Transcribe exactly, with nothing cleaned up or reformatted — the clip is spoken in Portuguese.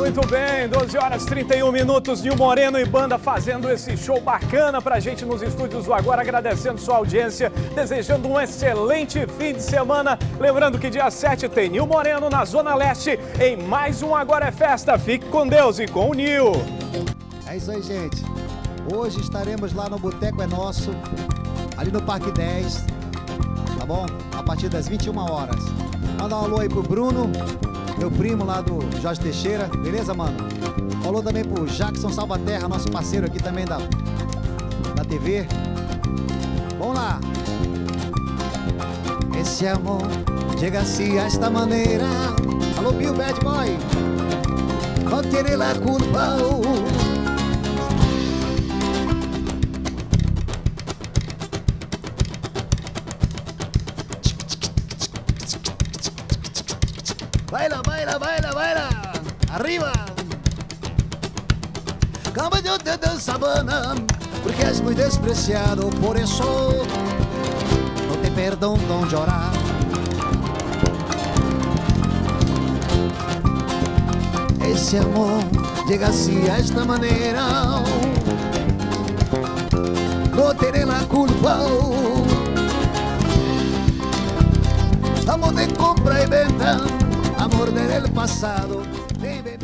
Muito bem, doze horas e trinta e um minutos, Nil Moreno e banda fazendo esse show bacana pra gente nos estúdios do Agora, agradecendo sua audiência, desejando um excelente fim de semana. Lembrando que dia sete tem Nil Moreno na Zona Leste em mais um Agora é Festa. Fique com Deus e com o Nil. É isso aí, gente. Hoje estaremos lá no Boteco é Nosso, ali no Parque dez, tá bom? A partir das vinte e uma horas. Manda um alô aí pro Bruno, meu primo lá do Jorge Teixeira, beleza, mano? Falou também pro Jackson Salvaterra, nosso parceiro aqui também da, da T V. Vamos lá! Esse amor chega-se a esta maneira. Alô, Bill Bad Boy! No tiene la culpa. Baila, baila, baila, baila. Arriba. Caballote de sabana, porque és muy despreciado, por eso no te perdono llorar. Ese amor llega así a esta manera, no tiene la culpa. Amor de compra y venta, amor del pasado.